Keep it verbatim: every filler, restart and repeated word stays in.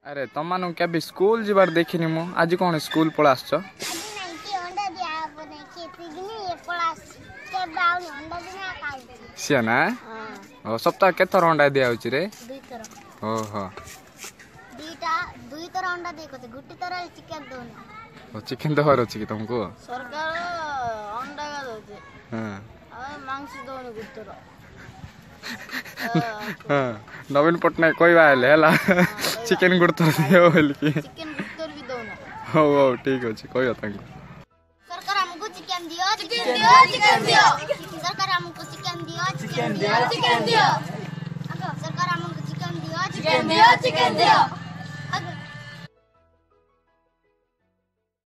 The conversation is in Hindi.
अरे तुम मान क्या स्कूल जीवार देखनी मु आज कौन स्कूल पड़ा आस सी ना ओ सप्ताह के थर अंडा दिया रे ओहो चिकेन दबार अच्छी कि तुमको सरकार अंडा का दोचे हां आ मांस दोने गुत्तर हां नवीन पटनायक कोई बाले हला चिकेन गुत्तर दियो बोल की चिकेन गुत्तर भी दोना हो हो ठीक अछि कोई तांको सरकार हमको चिकेन दियो चिकेन दियो चिकेन दियो सरकार हमको चिकेन दियो चिकेन दियो चिकेन दियो सरकार हमको चिकेन दियो चिकेन दियो चिकेन दियो